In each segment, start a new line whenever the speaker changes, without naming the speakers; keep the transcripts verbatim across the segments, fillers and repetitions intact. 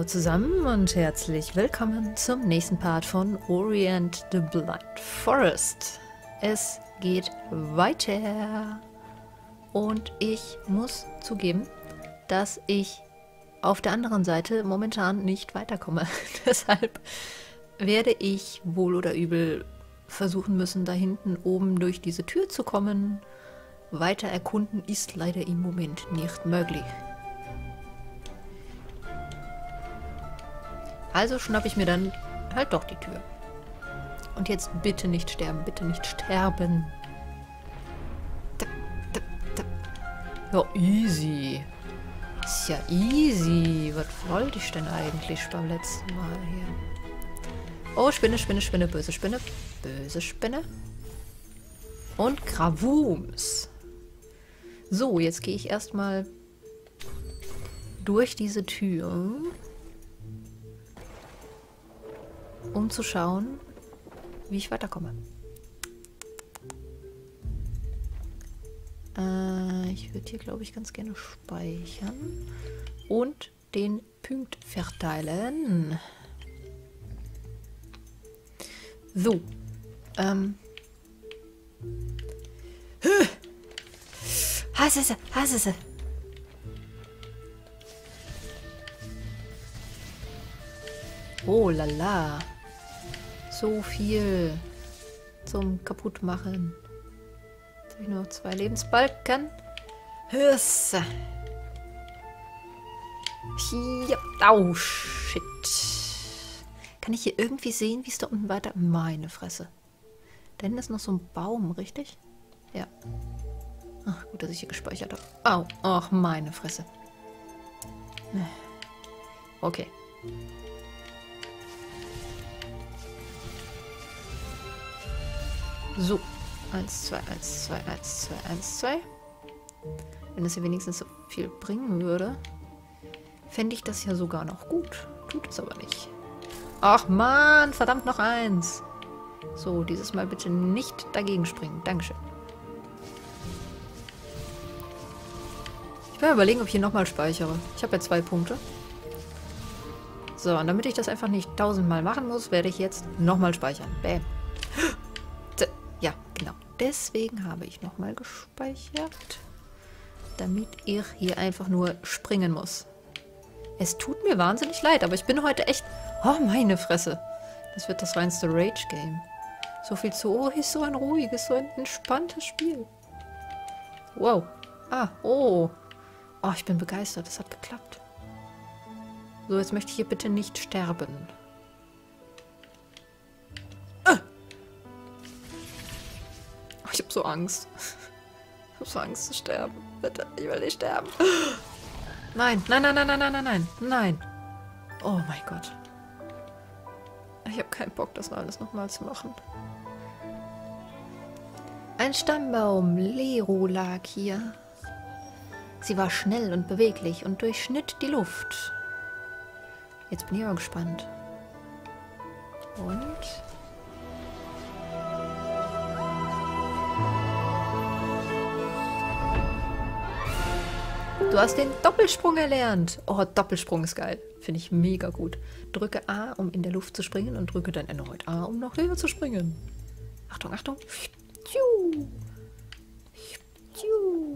Hallo zusammen und herzlich willkommen zum nächsten Part von Ori and the Blind Forest. Es geht weiter und ich muss zugeben, dass ich auf der anderen Seite momentan nicht weiterkomme. Deshalb werde ich wohl oder übel versuchen müssen, da hinten oben durch diese Tür zu kommen. Weiter erkunden ist leider im Moment nicht möglich. Also schnappe ich mir dann halt doch die Tür. Und jetzt bitte nicht sterben, bitte nicht sterben. Ja, easy. Ist ja easy. Was wollte ich denn eigentlich beim letzten Mal hier? Oh, Spinne, Spinne, Spinne, böse Spinne. Böse Spinne. Und Gravums. So, jetzt gehe ich erstmal durch diese Tür, um zu schauen, wie ich weiterkomme. Äh, ich würde hier, glaube ich, ganz gerne speichern und den Punkt verteilen. So. Ähm. Hasse, hasse. Oh lala. So viel zum Kaputtmachen. Jetzt habe ich nur noch zwei Lebensbalken. Hüsse. Hier. Oh, shit. Kann ich hier irgendwie sehen, wie es da unten weiter... Meine Fresse. Da hinten ist noch so ein Baum, richtig? Ja. Ach, gut, dass ich hier gespeichert habe. Au. Ach, meine Fresse. Okay. So, eins, zwei, eins, zwei, eins, zwei, eins, zwei. Wenn es hier wenigstens so viel bringen würde, fände ich das ja sogar noch gut. Tut es aber nicht. Ach man, verdammt, noch eins. So, dieses Mal bitte nicht dagegen springen. Dankeschön. Ich werde überlegen, ob ich hier nochmal speichere. Ich habe ja zwei Punkte. So, und damit ich das einfach nicht tausendmal machen muss, werde ich jetzt nochmal speichern. Bäm. Ja, genau. Deswegen habe ich nochmal gespeichert, damit ich hier einfach nur springen muss. Es tut mir wahnsinnig leid, aber ich bin heute echt... Oh, meine Fresse. Das wird das reinste Rage-Game. So viel zu... Oh, ist so ein ruhiges, so ein entspanntes Spiel. Wow. Ah, oh. Oh, ich bin begeistert. Das hat geklappt. So, jetzt möchte ich hier bitte nicht sterben. Ich habe so Angst. Ich habe so Angst zu sterben. Bitte, ich will nicht sterben. Nein, nein, nein, nein, nein, nein, nein, nein. Nein. Oh mein Gott. Ich habe keinen Bock, das alles nochmal zu machen. Ein Stammbaum, Lero, lag hier. Sie war schnell und beweglich und durchschnitt die Luft. Jetzt bin ich aber gespannt. Und... Du hast den Doppelsprung erlernt. Oh, Doppelsprung ist geil. Finde ich mega gut. Drücke A, um in der Luft zu springen und drücke dann erneut A, um noch höher zu springen. Achtung, Achtung. Tschu. Tschu.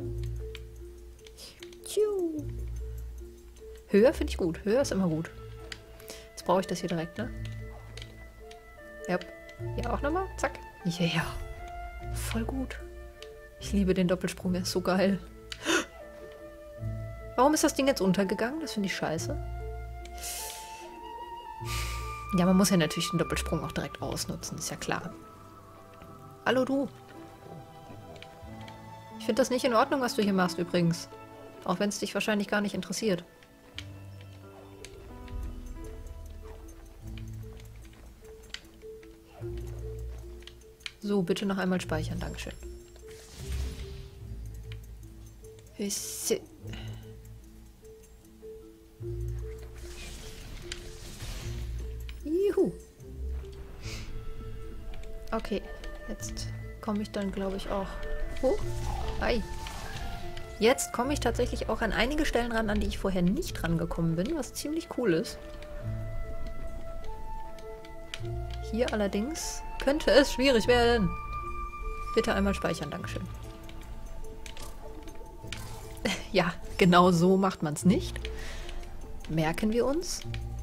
Tschu. Höher finde ich gut. Höher ist immer gut. Jetzt brauche ich das hier direkt, ne? Ja. Hier auch nochmal. Zack. Ja, ja. Voll gut. Ich liebe den Doppelsprung. Der ist so geil. Warum ist das Ding jetzt untergegangen? Das finde ich scheiße. Ja, man muss ja natürlich den Doppelsprung auch direkt ausnutzen, ist ja klar. Hallo du. Ich finde das nicht in Ordnung, was du hier machst übrigens. Auch wenn es dich wahrscheinlich gar nicht interessiert. So, bitte noch einmal speichern. Dankeschön. Hüsse. Juhu. Okay, jetzt komme ich dann, glaube ich, auch hoch. Ei. Jetzt komme ich tatsächlich auch an einige Stellen ran, an die ich vorher nicht rangekommen bin, was ziemlich cool ist. Hier allerdings könnte es schwierig werden. Bitte einmal speichern, Dankeschön. Ja, genau so macht man es nicht. Merken wir uns.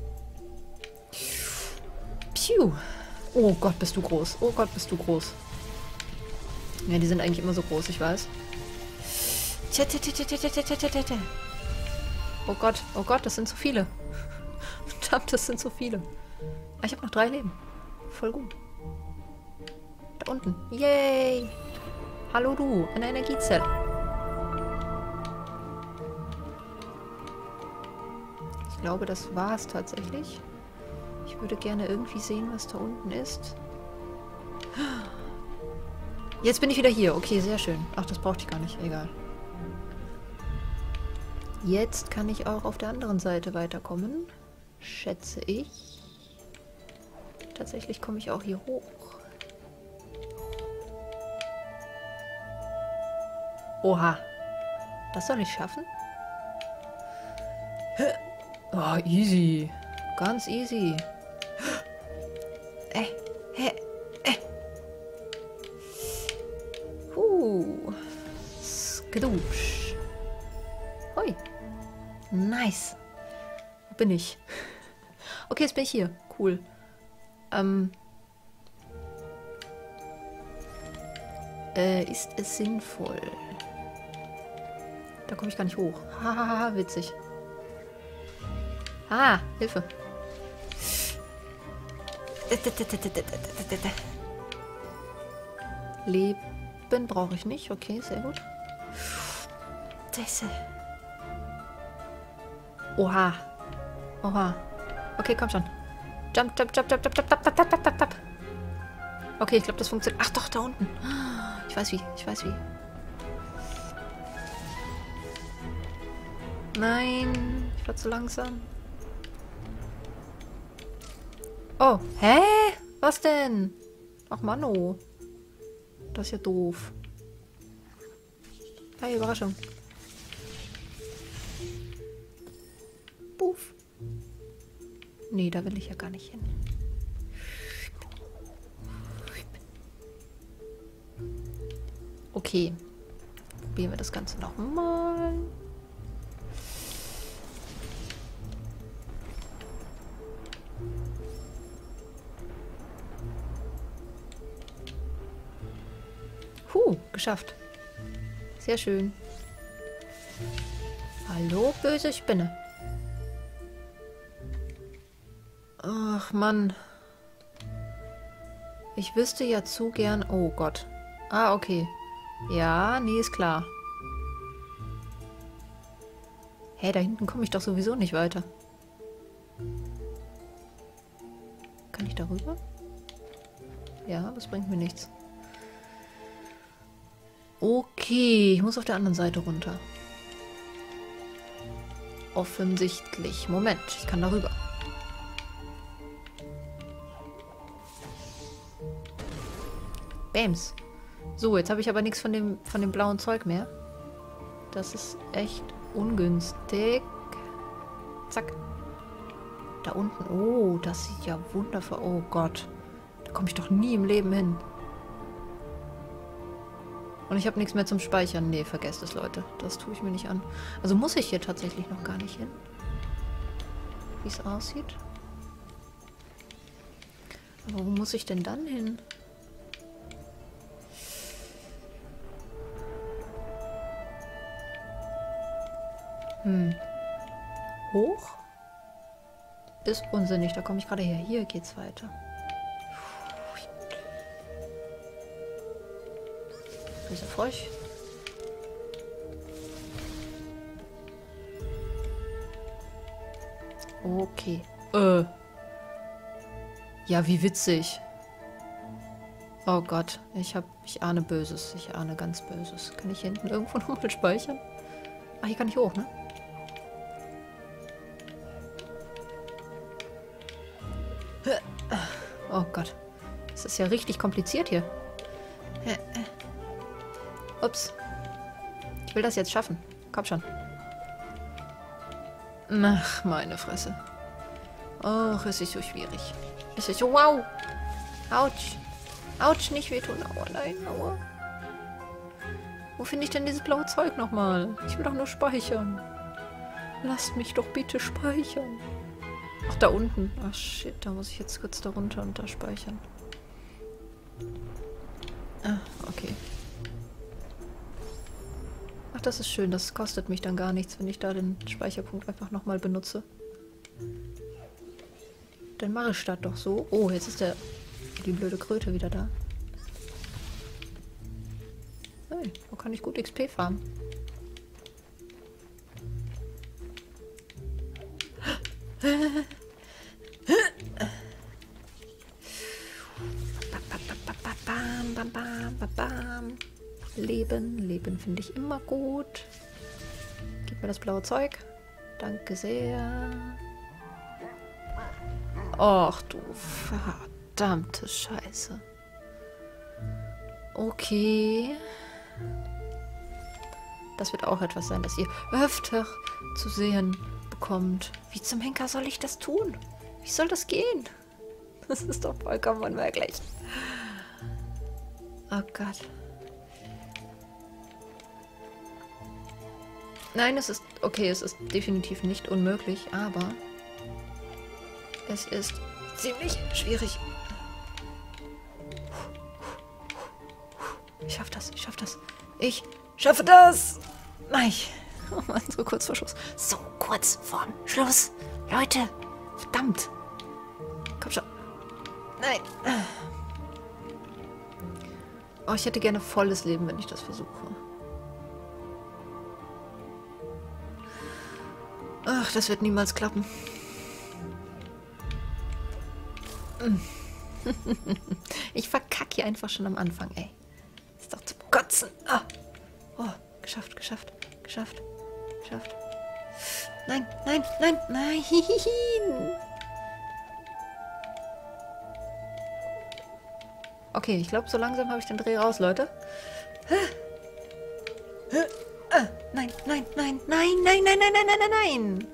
Piu. Oh Gott, bist du groß. Oh Gott, bist du groß. Ja, die sind eigentlich immer so groß, ich weiß. Oh Gott, oh Gott, das sind zu viele. Verdammt, das sind zu viele. Ah, ich habe noch drei Leben. Voll gut. Da unten. Yay! Hallo du, eine Energiezelle. Ich glaube, das war es tatsächlich. Ich würde gerne irgendwie sehen, was da unten ist. Jetzt bin ich wieder hier. Okay, sehr schön. Ach, das brauchte ich gar nicht. Egal. Jetzt kann ich auch auf der anderen Seite weiterkommen. Schätze ich. Tatsächlich komme ich auch hier hoch. Oha. Das soll ich schaffen? Oh, easy. Ganz easy. Äh, äh, äh. Huh. Skadoosh. Hoi. Nice. Wo bin ich? Okay, jetzt bin ich hier. Cool. Ähm. Äh, ist es sinnvoll? Da komme ich gar nicht hoch. Hahaha, witzig. Ah, Hilfe. Leben brauche ich nicht. Okay, sehr gut. Oha. Oha. Okay, komm schon. Jump, jump, jump, jump, jump, jump, jump, jump, jump, jump. Okay, ich glaube, das funktioniert. Ach doch, da unten. Ich weiß wie, ich weiß wie. Nein, ich war zu langsam. Oh, hä? Was denn? Ach Manno. Das ist ja doof. Hey, Überraschung. Puff. Nee, da will ich ja gar nicht hin. Okay. Probieren wir das Ganze nochmal. Huh, geschafft. Sehr schön. Hallo, böse Spinne. Ach, Mann. Ich wüsste ja zu gern... Oh Gott. Ah, okay. Ja, nee, ist klar. Hä, da hinten komme ich doch sowieso nicht weiter. Kann ich darüber? Ja, das bringt mir nichts. Okay, ich muss auf der anderen Seite runter. Offensichtlich. Moment, ich kann darüber. Bams. So, jetzt habe ich aber nichts von dem, von dem blauen Zeug mehr. Das ist echt ungünstig. Zack. Da unten. Oh, das sieht ja wundervoll. Oh Gott. Da komme ich doch nie im Leben hin. Und ich habe nichts mehr zum Speichern. Nee, vergesst es, Leute. Das tue ich mir nicht an. Also muss ich hier tatsächlich noch gar nicht hin. Wie es aussieht. Aber wo muss ich denn dann hin? Hm. Hoch? Ist unsinnig. Da komme ich gerade her. Hier geht's weiter. Böser Frosch. Okay. Äh. Ja, wie witzig. Oh Gott. Ich hab... Ich ahne Böses. Ich ahne ganz Böses. Kann ich hier hinten irgendwo nochmal speichern? Ach, hier kann ich hoch, ne? Oh Gott. Das ist ja richtig kompliziert hier. Ups. Ich will das jetzt schaffen. Komm schon. Ach, meine Fresse. Och, es ist so schwierig. Es ist so... Wow! Autsch. Autsch, nicht wehtun. Aua, nein, aua. Wo finde ich denn dieses blaue Zeug nochmal? Ich will doch nur speichern. Lasst mich doch bitte speichern. Ach, da unten. Ach, shit. Da muss ich jetzt kurz da runter und da speichern. Ah, okay. Ach, das ist schön. Das kostet mich dann gar nichts, wenn ich da den Speicherpunkt einfach nochmal benutze. Dann mache ich das doch so. Oh, jetzt ist der die blöde Kröte wieder da. Hey, wo kann ich gut X P farmen? Bam, bam, bam, bam, bam. Leben, Leben finde ich immer gut. Gib mir das blaue Zeug. Danke sehr. Och du verdammte Scheiße. Okay. Das wird auch etwas sein, das ihr öfter zu sehen bekommt. Wie zum Henker soll ich das tun? Wie soll das gehen? Das ist doch vollkommen unmöglich. Oh Gott. Nein, es ist... Okay, es ist definitiv nicht unmöglich, aber... Es ist ziemlich schwierig. Ich schaff das, ich schaff das. Ich schaffe das! Nein. Oh Mann, so kurz vor Schluss. So kurz vorm Schluss. Leute, verdammt. Komm schon. Nein. Oh, ich hätte gerne volles Leben, wenn ich das versuche. Ach, das wird niemals klappen. Ich verkacke hier einfach schon am Anfang, ey. Ist doch zum Kotzen. Ah. Oh, geschafft, geschafft, geschafft, geschafft. Nein, nein, nein, nein. Okay, ich glaube, so langsam habe ich den Dreh raus, Leute. Nein, nein, nein, nein, nein, nein, nein, nein, nein, nein, nein.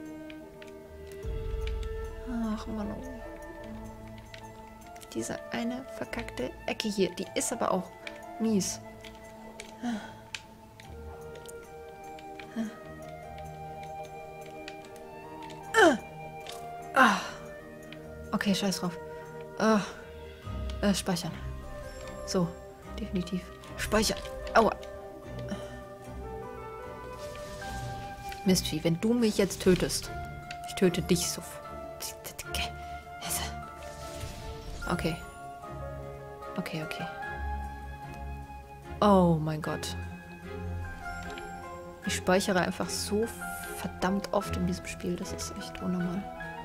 Ach, Mann. Diese eine verkackte Ecke hier, die ist aber auch mies. Ah. Okay, scheiß drauf. Ah. Äh, speichern. So, definitiv. Speichern. Aua. Mistvieh, wenn du mich jetzt tötest. Ich töte dich so. Okay. Okay, okay. Oh mein Gott. Ich speichere einfach so verdammt oft in diesem Spiel. Das ist echt unnormal.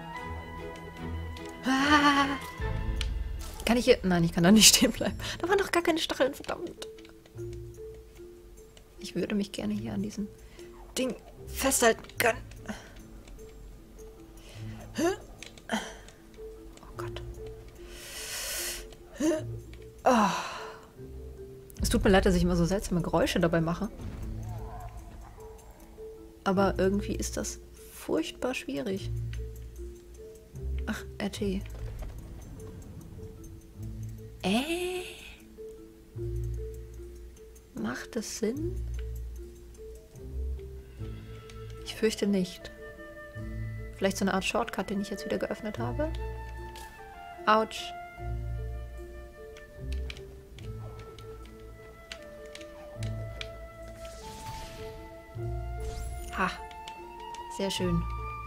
Ah! Kann ich hier... Nein, ich kann da nicht stehen bleiben. Da waren doch gar keine Stacheln, verdammt. Ich würde mich gerne hier an diesem Ding festhalten können. Oh Gott. Oh. Es tut mir leid, dass ich immer so seltsame Geräusche dabei mache. Aber irgendwie ist das furchtbar schwierig. Ach, R T. Äh? Macht es Sinn? Ich fürchte nicht. Vielleicht so eine Art Shortcut, den ich jetzt wieder geöffnet habe. Autsch. Ha. Sehr schön.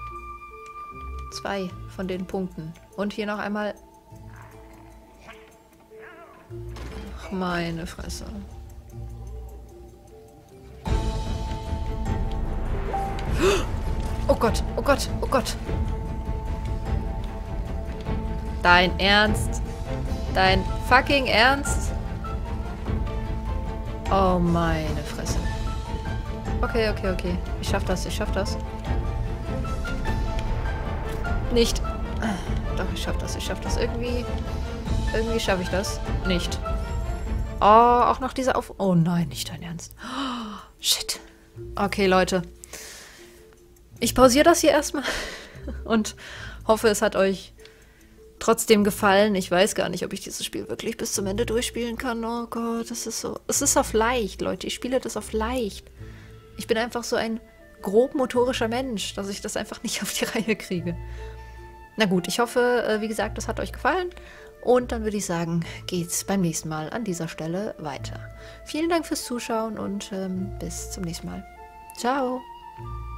Zwei von den Punkten. Und hier noch einmal... Ach, meine Fresse. Oh Gott, oh Gott, oh Gott. Dein Ernst? Dein fucking Ernst? Oh, meine Fresse. Okay, okay, okay. Ich schaff das, ich schaff das. Nicht. Doch, ich schaff das, ich schaff das. Irgendwie... Irgendwie schaffe ich das. Nicht. Oh, auch noch diese Auf... Oh nein, nicht dein Ernst. Oh, Shit. Okay, Leute. Ich pausiere das hier erstmal und hoffe, es hat euch trotzdem gefallen. Ich weiß gar nicht, ob ich dieses Spiel wirklich bis zum Ende durchspielen kann. Oh Gott, das ist so... Es ist auf leicht, Leute. Ich spiele das auf leicht. Ich bin einfach so ein grob motorischer Mensch, dass ich das einfach nicht auf die Reihe kriege. Na gut, ich hoffe, wie gesagt, das hat euch gefallen. Und dann würde ich sagen, geht's beim nächsten Mal an dieser Stelle weiter. Vielen Dank fürs Zuschauen und ähm, bis zum nächsten Mal. Ciao!